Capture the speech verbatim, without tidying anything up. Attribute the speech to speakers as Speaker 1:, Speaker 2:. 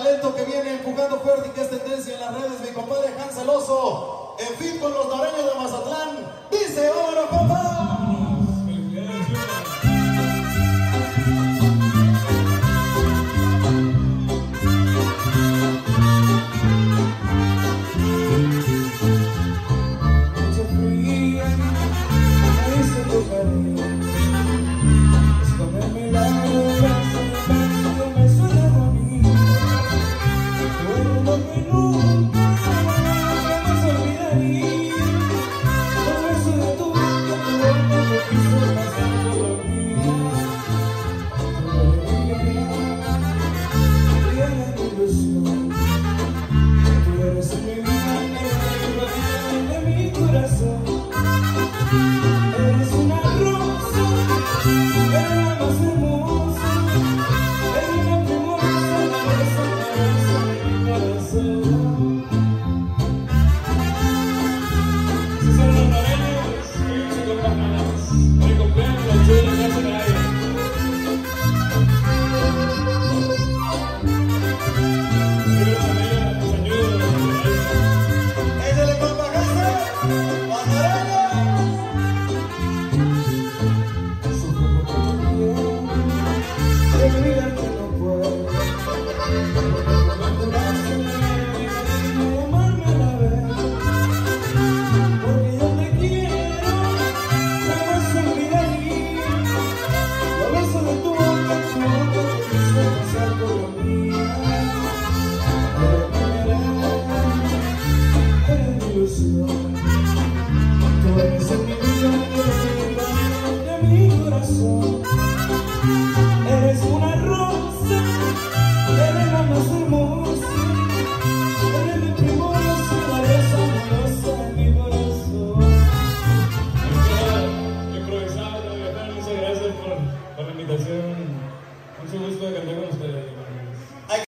Speaker 1: talento que viene empujando fuerte y que es tendencia en las redes, mi compadre Hans Celoso, en fin con los noreños de Mazatlán. Dice, ¡vámonos, compa!
Speaker 2: Eres una rosa, eres la más hermosa, eres la primorosa, la rosa, la rosa de mi corazón. Si son los noreños, que con carnadas, me cumpleaños los chulos de hace nadie. Libros a ellos, los ayudos,
Speaker 1: ¡Échale, compa Hansa! ¡Mazareño!
Speaker 2: Tú eres el millón de mi corazón. Eres una rosa, eres la más hermosa, eres mi primorosa, la rosa amorosa de mi corazón. Improvisado, muchas gracias por, por la invitación. Mucho gusto de cantar con ustedes.